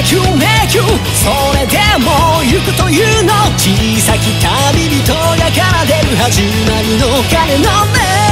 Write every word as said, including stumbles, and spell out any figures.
くめくそれでも行くというの小さき旅人が奏でる始まりの鐘の音